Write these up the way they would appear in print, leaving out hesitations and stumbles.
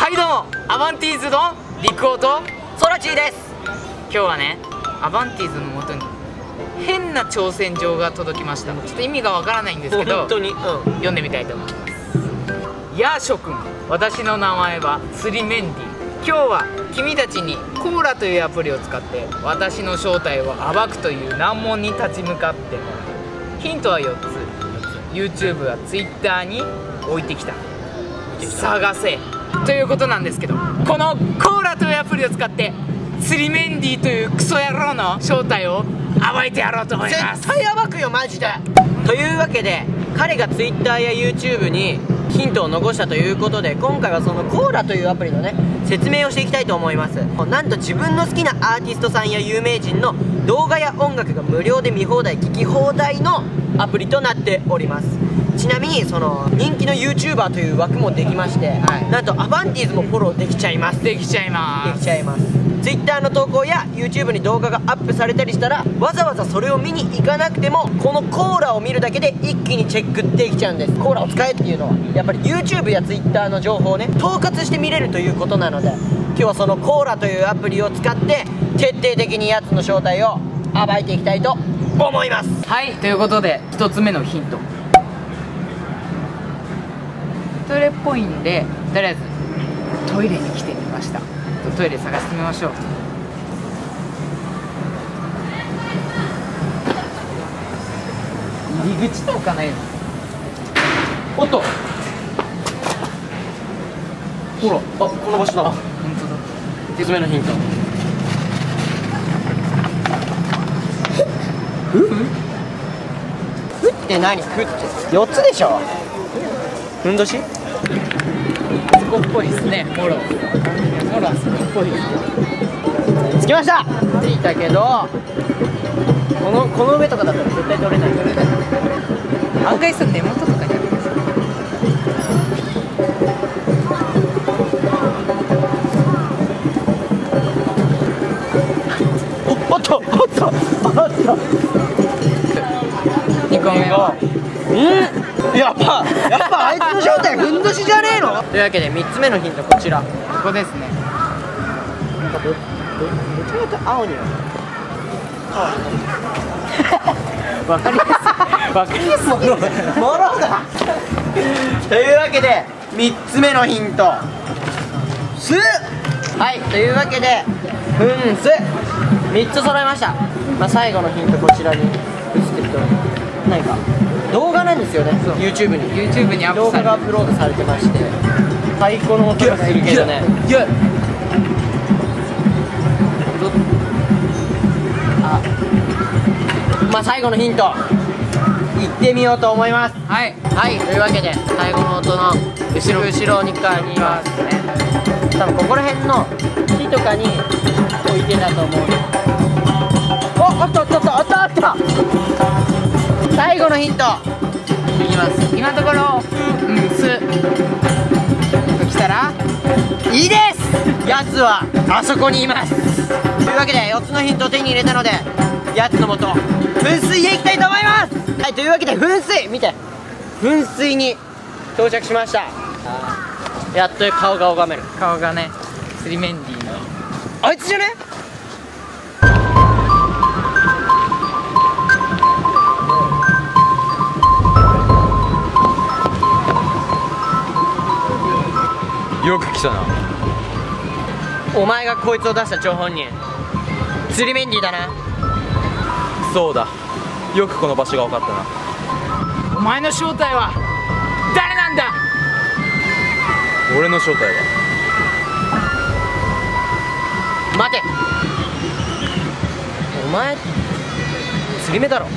はいどうも、アバンティーズのリクオとソラチーです。 今日はね、アバンティーズのもとに変な挑戦状が届きました。ちょっと意味がわからないんですけど、 本当に、 読んでみたいと思います。やあ諸君、私の名前はスリメンディ。今日は君たちにコーラというアプリを使って私の正体を暴くという難問に立ち向かってもらう。ヒントは4つ。YouTube は Twitter に置いてきた。探せということなんですけど、このコーラというアプリを使ってスリメンディというクソ野郎の正体を暴いてやろうと思います。 絶対暴くよマジで。というわけで彼が Twitter や YouTube にヒントを残したということで、今回はそのコーラというアプリのね説明をしていきたいと思います。なんと自分の好きなアーティストさんや有名人の動画や音楽が無料で見放題聞き放題のアプリとなっております。ちなみにその人気の YouTuber という枠もできまして、なんとアバンティーズもフォローできちゃいます。 できちゃいます。 Twitter の投稿や YouTube に動画がアップされたりしたら、わざわざそれを見に行かなくてもこのコーラを見るだけで一気にチェックできちゃうんです。コーラを使えっていうのはやっぱり YouTube や Twitter の情報をね統括して見れるということなので、今日はそのコーラというアプリを使って徹底的にやつの正体を暴いていきたいと思います。 はい、ということで1つ目のヒント、トイレっぽいんでとりあえずトイレに来てみました。トイレ探してみましょう。入り口とかないの？ おっと、ほら、この場所だ。 本当だ。 1つ目のヒント。ふって何？ふって4つでしょ。ふんどし？ あそこっぽいですね。ほらあそこっぽいです。 着きました。着いたけどこの上とかだったら絶対取れないから。 案外さ、根元とかにあるんですよ。 おっと 2個目はやっぱあいつの正体ふんどしじゃねえの？というわけで3つ目のヒントこちら。 ここですね。 なんかどっちかというと青にはわかりやすい。わかりやすい。 モロだ。というわけで3つ目のヒントす。はい、というわけでふんす3つ揃いました。最後のヒントこちらに映ってると何か動画なんですよね。YouTube にアップされて動画がアップロードされてまして、太鼓の音がするけどね。最後のヒントいってみようと思います。はい、というわけで最後の音の後ろに側にいますね。多分ここら辺の木とかに置いてたと思う。あった最後のヒントいきます。 今のところすときたらいいです。やつはあそこにいます。というわけで4つのヒントを手に入れたので、やつのもと噴水へ行きたいと思います。はい、というわけで噴水見て、噴水に到着しました。やっと顔が拝める。 顔がね、スリメンディのあいつじゃね？ よく来たな。 お前がこいつを出した張本人スリメンディだな。 そうだ、よくこの場所が分かったな。 お前の正体は誰なんだ？ 俺の正体は待て、お前釣り目だろ。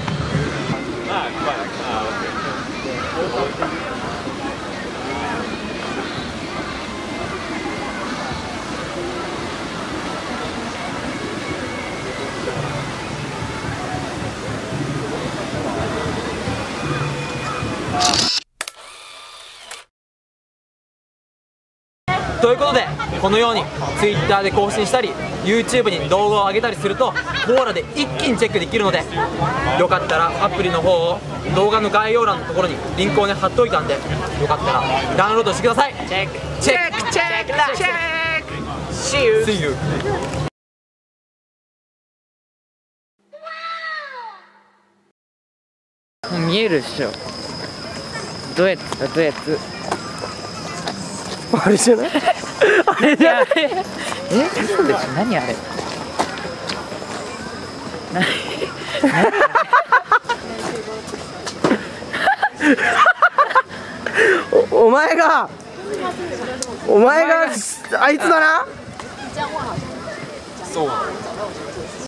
ということで、このように Twitter で更新したり YouTube に動画を上げたりするとコーラで一気にチェックできるので、よかったらアプリの方を動画の概要欄のところにリンクをね貼っておいたんで、よかったらダウンロードしてください。チェックェックラチェック See you See you 見えるっしょ。どうやつだどうやつ。 あれじゃない？あれじゃない？ 嘘でしょ。何あれ。 お前があいつだな。 そう